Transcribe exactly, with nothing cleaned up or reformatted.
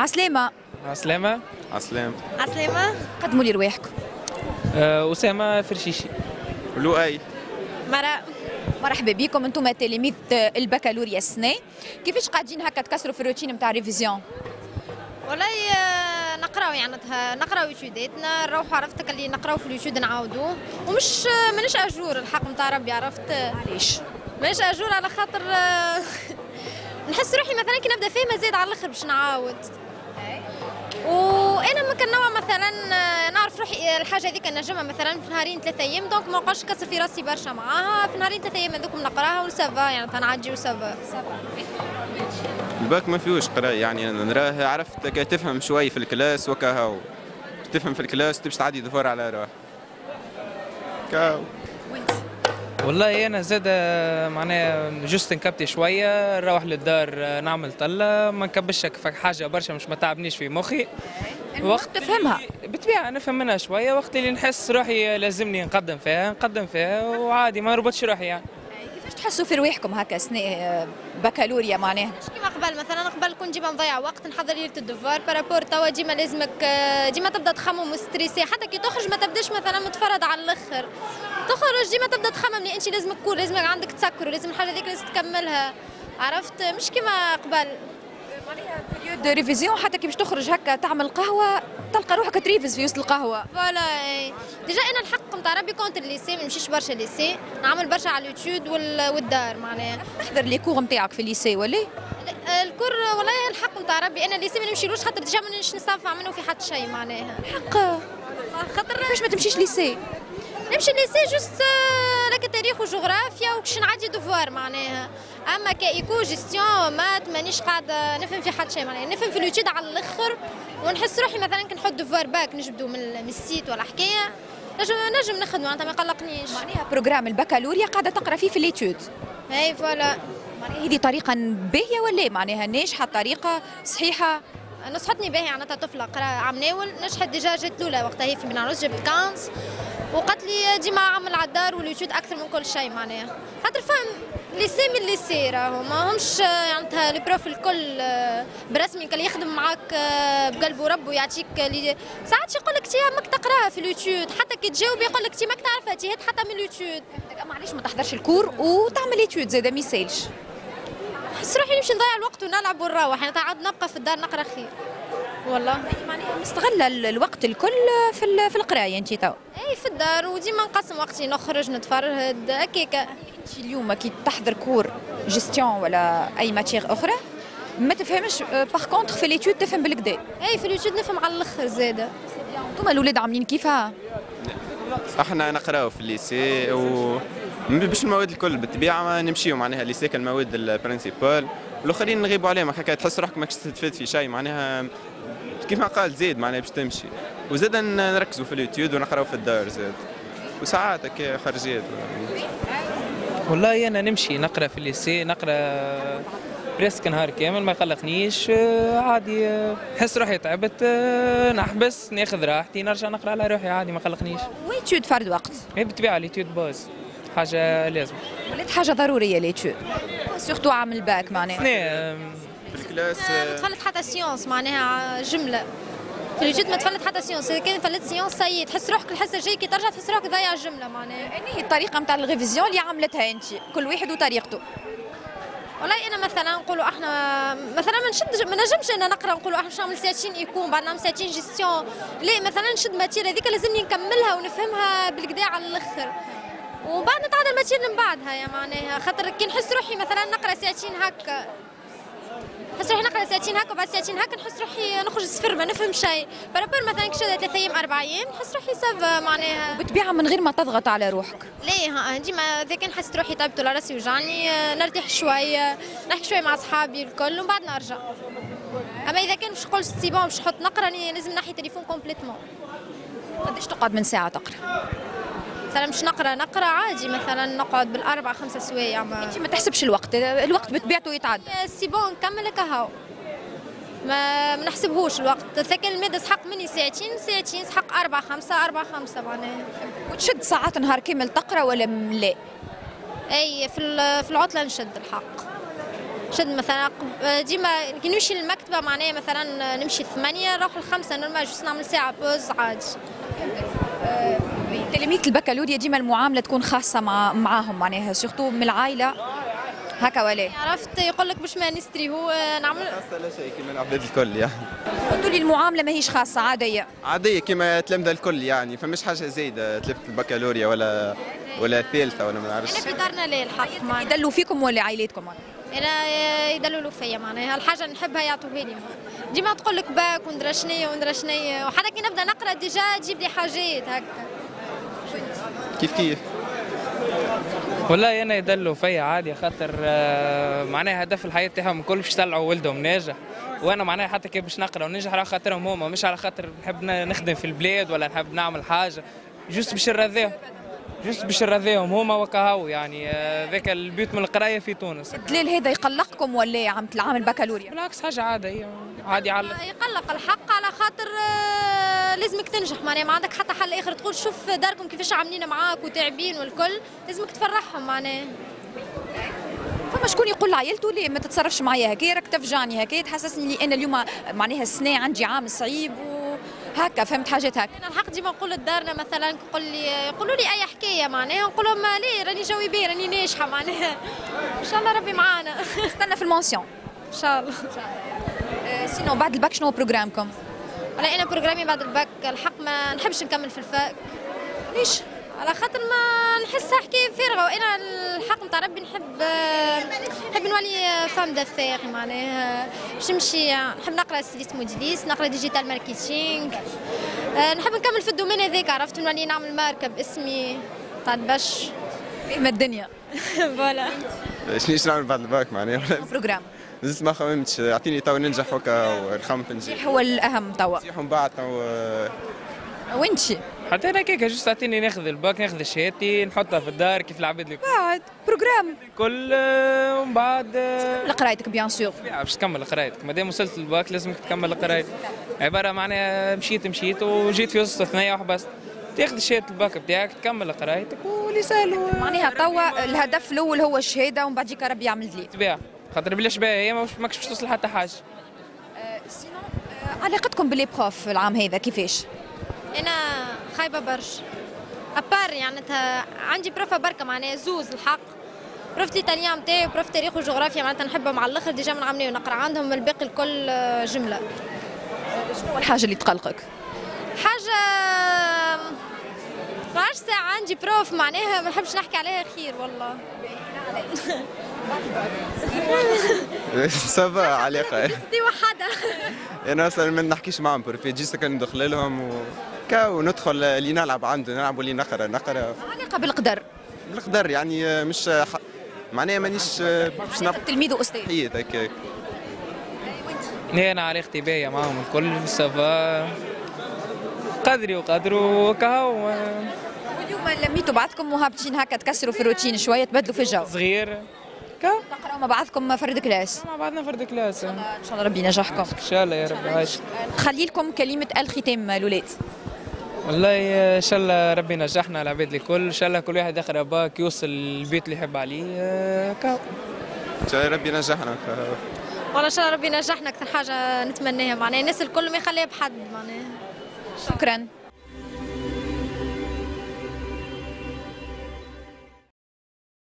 عسلامة. عسلامة. عسلامة. عسلامة. قدموا لي رواحكم. أه أسامة فرشيشي. لؤي. مرا. مرحبا بكم، انتم تلاميذ البكالوريا السنة، كيفاش قاعدين هكا تكسروا في الروتين نتاع ريفيزيون؟ والله نقراو يعني نقراو يوتيوداتنا، نروحوا عرفتك اللي نقراو في اليوتيود نعاودوه، ومش مانيش اجور الحق نتاع ربي عرفت. علاش؟ مانيش اجور على خاطر نحس روحي مثلا كي نبدا فيها زاد على الاخر باش نعاود. وانا ما كنوع مثلا نعرف روحي الحاجه هذيك نجمها مثلا في نهارين ثلاثة ايام، دونك ما نبقاش نكسر في راسي برشا معاها، في نهارين ثلاثة ايام هذوك نقراها وسافا يعني تنعدي وسافا. الباك ما فيهوش قرايه يعني نراه عرفت كي تفهم شوي في الكلاس وكهو تفهم في الكلاس تمشي تعدي دفور على روح كاو. والله انا زاد معناها جوست نكبتي شويه نروح للدار نعمل طله ما نكبش حاجه برشا مش ما تعبنيش في مخي. وقت تفهمها بالطبيعه نفهم منها شويه، وقت اللي نحس روحي لازمني نقدم فيها نقدم فيها وعادي ما نربطش روحي يعني. كيفاش تحسوا في رواحكم هكا سنة بكالوريا معناها؟ كيما قبل مثلا قبل كنت ديما نضيع وقت نحضر ليله الدفوار بارابور توا ديما لازمك ديما تبدا تخمم وستريسي، حتى كي تخرج ما تبداش مثلا متفرد على الاخر، تخرج ديما تبدا تخمم اللي انت لازمك تكون لازمك عندك تسكر ولازم الحاجه هذيك لازم تكملها عرفت، مش كيما قبل. معناها بريود ريفيزيون حتى كي باش تخرج هكا تعمل قهوه تلقى روحك تريفز في وسط القهوه. فوالا ديجا انا الحق نتاع ربي كونت الليسي ما نمشيش برشا ليسي، نعمل برشا على اليوتيود والدار معناها. تحضر لي كور نتاعك في الليسي ولا؟ الكور والله الحق نتاع ربي انا الليسي ما نمشيلوش خاطر ديجا ما نش نستنفع منه في حتى شيء معناها. حق خاطر كيفاش ما تمشيش ليسي؟ نمشي ليسي جوست لك تاريخ وجغرافيا وكش نعدي دوفوار معناها، اما كايكو جيستيون مات مانيش قاعده نفهم في حد شيء معناها، نفهم في اليوتيود على الاخر ونحس روحي مثلا كي نحط دوفوار باك نجبدو من السيت ولا حكايه نجم نجم نخدمو معناتها ما يقلقنيش. معناها بروجرام البكالوريا قاعده تقرا فيه في الليتود. اي فوالا. معناها هذه طريقه باهيه ولا معناها ناجحه طريقه صحيحه؟ نصحتني باهي معناتها طفله قرا عام ناول نجحت ديجا جات الاولى وقتها هي في بنعرس جبت خمسة وقالت لي ديما عمل على الدار واليوتيود اكثر من كل شيء معناها، خاطر فهم ليسي من ليسي راهو ماهمش معناتها لي بروف الكل برسمي كان يخدم معاك بقلبه وربه يعطيك ساعات يقول لك تي ماك تقراها في اليوتيود، حتى كي تجاوب يقول لك تي ماك تعرفها تي هات حتى من اليوتيود. معليش ما تحضرش الكور وتعمل ايتيود زاده ما يسالش. نحس روحي نمشي نضيع الوقت ونلعب ونروح يعني تعاد نبقى في الدار نقرا خير. والله معناها مستغله الوقت الكل في في القرايه انت تو. اي في الدار وديما نقسم وقتي نخرج نتفرهد هكاكا. انت اليوم كي تحضر كور جيستيون ولا اي ماتيغ اخرى ما تفهمش باغ كونتر في ليتيود تفهم بالكدا. اي في اليوتيود نفهم على الاخر زاده. انتوما الاولاد عاملين كيفها؟ احنا نقراو في الليسي و باش المواد الكل بالطبيعه ما نمشيو معناها الليسي المواد البرينسيبال والاخرين نغيبوا عليهم هكا تحس روحك ماكش تستفاد في شيء معناها كيف ما قال زيد معناها باش تمشي، وزاد نركزوا في اليوتيود ونقراو في الدار زاد وساعات هكا خرجيات. والله انا نمشي نقرا في الليسي نقرا بريسك نهار كامل ما يقلقنيش عادي، نحس روحي تعبت نحبس ناخذ راحتي نرجع نقرا على روحي عادي ما يقلقنيش. ويتيود فرد وقت؟ اي بالطبيعه ليتيود باز حاجه لازم. ولات حاجه ضروريه ليتيود سورتو عام الباك معناها. في الكلاس ما تفلت حتى سيونس معناها جمله في اليوتيود ما تفلت حتى سيونس، اذا كان فلت سيونس سي تحس روحك الحصه الجايه كي ترجع تحس روحك ضيع الجمله معناها. يعني هي الطريقه نتاع الريفيزيون اللي عملتها انت كل واحد وطريقته. والله انا مثلا نقولوا احنا مثلا ما نشد ما نجمش انا نقرا نقولوا احنا باش نعمل ساعتين يكون بعد نعمل ساعتين جيستيون، لا مثلا نشد ماتير هذيك لازمني نكملها ونفهمها بالكدا على الاخر وبعد نتعدى الماتير من بعدها يا معناها، خاطر كي نحس روحي مثلا نقرا ساعتين هكا نحس روحي نقرا ساعتين هكا وبعد ساعتين هكا نحس روحي نخرج صفر ما نفهم شيء، بارابور مثلا كي شدت ثلاثة ايام أربع ايام نحس روحي سافا معناها. بالطبيعه من غير ما تضغط على روحك. ليه ها ديما اذا كان حسيت روحي تعبت ولا راسي وجعني نرتاح شويه نحكي شويه مع اصحابي الكل ومن بعد نرجع. اما اذا كان باش نقول سي بون باش نحط نقرا لازم نحي تليفون كومبليتمون. قداش تقعد من ساعه تقرا؟ مثلا مش نقرا نقرا عادي مثلا نقعد بالاربع خمسة سوايع. ما انت ما تحسبش الوقت، الوقت بطبيعته يتعدى. سي بون نكمل كهو ما ما نحسبهوش الوقت، اذا كان الماده سحق مني ساعتين ساعتين سحق أربعة خمسة أربعة خمسة معناها. وتشد ساعات نهار كامل تقرا ولا لا؟ اي في في العطله نشد الحق شد مثلا ديما كي نمشي للمكتبه معناها مثلا نمشي ثمانية نروح لخمسة نورمال جوست نعمل ساعه بوز عادي. تلاميذ البكالوريا ديما المعامله تكون خاصه مع معاهم معناها سورتو من العائله هكا ولا؟ عرفت يقول لك باش ما نستري هو نعمل خاصة لا شيء كيما العباد الكل يعني. قلتوا لي المعامله ماهيش خاصه عاديه. عادية كيما تلامذة الكل يعني فمش حاجة زايدة تلفت البكالوريا ولا ولا ثالثة ولا ما نعرفش. انا في دارنا لا الحق معنا يدلوا فيكم ولا عائلتكم؟ انا يدللوا فيا معناها الحاجه نحبها يعطوها لي ديما تقول لك باك وندرى شنيا وندرى شنيا وحتى كي نبدا نقرا ديجا تجيب لي حاجات هكا. كيف كيف؟ والله انا يدلوا فيا عادي خاطر معناها هدف الحياه تاعهم الكل باش يطلعوا ولدهم ناجح، وانا معناها حتى كي باش نقرا وننجح على خاطرهم هما مش على خاطر نحب نخدم في البلاد ولا نحب نعمل حاجه جوست باش نرضيهم جوست باش نرضيهم هما وكهو يعني ذاك البيوت من القرايه في تونس. الدليل هذا يقلقكم ولا عم العام البكالوريا؟ بالعكس حاجه عاديه عادي على يقلق الحق على خاطر لازمك تنجح معناها ما عندك حتى حل اخر تقول شوف داركم كيفاش عاملين معاك وتعبين والكل لازمك تفرحهم معناها. فما شكون يقول لعائلته ليه ما تتصرفش معايا هكايا راك تفجعني هكايا تحسسني لي انا اليوم معناها السنه عندي عام صعيب وهكا فهمت حاجات هكا. انا الحق ديما نقول لدارنا مثلا يقول لي يقولوا لي اي حكايه معناها نقول لهم ليه راني جوي بيه راني ناجحه معناها ان شاء الله ربي معانا. استنى في المونسيون ان شاء الله. سينو بعد الباك شنو بروجرامكم؟ على انا بروجرامي بعد الباك الحق ما نحبش نكمل في الفاك. ليش؟ على خاطر ما نحسها حكايه فارغه وانا الحق نتاع ربي نحب نحب نولي فام دافير معناها باش نمشي نحب نقرا ستيليست موديليست نقرا ديجيتال ماركتينغ نحب نكمل في الدومين هذاك عرفت نولي نعمل ماركه باسمي تاع البش فهم الدنيا. فوالا. شنو نعمل بعد الباك معناها؟ بروجرام زدت ما خممتش اعطيني تو ننجح هكا ونخمم في النجاح. هو الاهم توا. نجيح ومن بعد تو وانتي؟ حتى انا كيكا جوست اعطيني ناخذ الباك ناخذ شهادتي نحطها في الدار كيف العباد اللي بعد بروجرام كل ومن بعد قرايتك بيان سور باش تكمل قرايتك مادام وصلت للباك لازمك تكمل قرايتك. عباره معناها مشيت مشيت وجيت في وسط ثنيه وحبست تاخذ شهاده الباك بتاعك تكمل قرايتك واللي سهل. معناها توا الهدف الاول هو الشهاده ومن بعد ربي يعمل لي تباع خاطر بلاش بها هي ماكش باش توصل حتى حاجه. سينو علاقتكم باللي بروف العام هذا كيفاش؟ انا خايبه برشا ابار يعني عندي بروفا بركه معناها زوز الحق بروف الايطاليان نتاعي وبروف تاريخ وجغرافيا معناتها نحبها مع الاخر ديجا من عاملين ونقرا عندهم الباقي الكل جمله. شنو الحاجه اللي تقلقك؟ حاجه عشر ساعة عندي بروف معناها ما نحبش نحكي عليها خير والله. سافا علاقة دي وحدة. أنا أصلا ما نحكيش معهم بروفيت جيست كان ندخل لهم وكا وندخل اللي نلعب عنده نلعب واللي نقرا نقرا. علاقة بالقدر. بالقدر يعني مش ح... معناها مانيش باش نبقى تلميذ واستاذ. حيت هكاك. انا علاقتي باهية معاهم الكل سافا قدري وقدروا وكاو. واليوم لميتوا بعضكم وهابطين هكا تكسروا في الروتين شويه تبدلوا في الجو. صغير كاو تقراوا مع بعضكم فرد كلاس. مع بعضنا فرد كلاس. ان شاء الله ربي ينجحكم. ان شاء الله يا رب عايش. نخلي لكم كلمه الختام الاولاد. والله ان شاء الله ربي ينجحنا العباد الكل ان شاء الله كل واحد يقرا باك يوصل البيت اللي يحب عليه كاو. ان شاء الله ربي ينجحنا. والله ان شاء الله ربي ينجحنا اكثر حاجه نتمناها معناها الناس الكل ما يخليها بحد معناها. شكرا.